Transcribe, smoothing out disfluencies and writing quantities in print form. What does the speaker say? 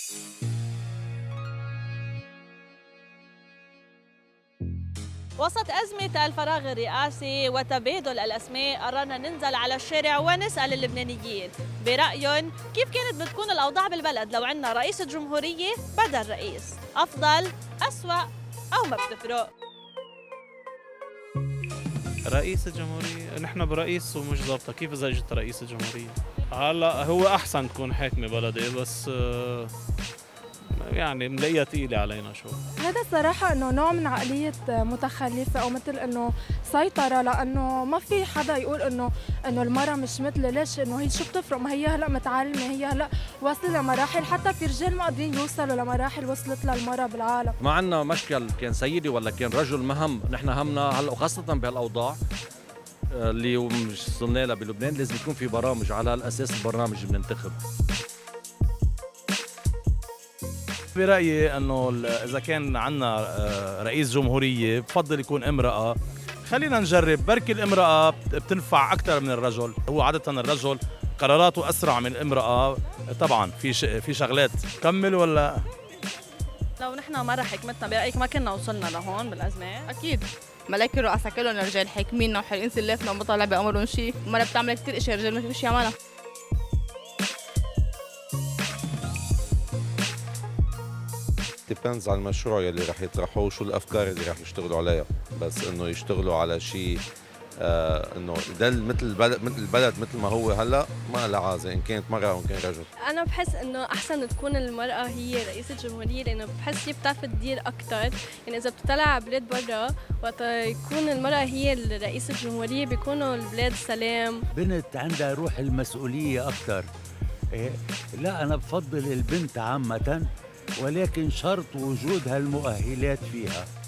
وسط أزمة الفراغ الرئاسي وتبادل الأسماء قررنا ننزل على الشارع ونسأل اللبنانيين برأيهم كيف كانت بتكون الأوضاع بالبلد لو عندنا رئيس جمهورية بدل رئيس، أفضل، أسوأ أو ما بتفرق. رئيس الجمهورية نحن برئيس ومش ضابطة، كيف إذا اجت رئيس الجمهورية؟ هلا هو أحسن تكون حاكمة بلدي بس يعني ملاقيها ثقيلة علينا شو. هذا الصراحة انه نوع من عقلية متخلفة او مثل انه سيطرة، لانه ما في حدا يقول انه المرأة مش مثل، ليش؟ انه هي شو بتفرق؟ ما هي هلا متعلمة، هي هلا واصلة لمراحل، حتى في رجال ما قادرين يوصلوا لمراحل وصلت لها المرأة بالعالم. ما عندنا مشكل كان سيدي ولا كان رجل مهم، نحن همنا هلا وخاصة بهالاوضاع اللي مش صرنا لها بلبنان لازم يكون في برامج، على الاساس البرنامج بننتخب. برأيي انه اذا كان عندنا رئيس جمهورية بفضل يكون امرأة. خلينا نجرب، بركي الامرأة بتنفع اكثر من الرجل، هو عادة الرجل قراراته اسرع من الامرأة. طبعا في شغلات. كمل ولا؟ لو نحن مرة حكمتنا برأيك ما كنا وصلنا لهون بالأزمة؟ أكيد. ملاك الرؤساء كلهم رجال حاكميننا وحارقين سلافنا وما طالع بأمرهم شيء، المرأة بتعمل كثير اشياء الرجال ما في شيء يعملها. ديبيندز على المشروع يلي رح يطرحوه وشو الافكار اللي رح يشتغلوا عليها، بس انه يشتغلوا على شيء انه يضل مثل البلد مثل ما هو هلا، ما لها عازه ان كانت مرأة او ان كان رجل. انا بحس انه احسن تكون المرأة هي رئيسة الجمهورية، لانه بحس هي بتعرف تدير اكثر. يعني اذا بتطلع على بلاد برا وقت يكون المرأة هي رئيسة الجمهورية بيكونوا البلاد سلام. بنت عندها روح المسؤولية اكثر. لا انا بفضل البنت عامة، ولكن شرط وجود هالمؤهلات فيها.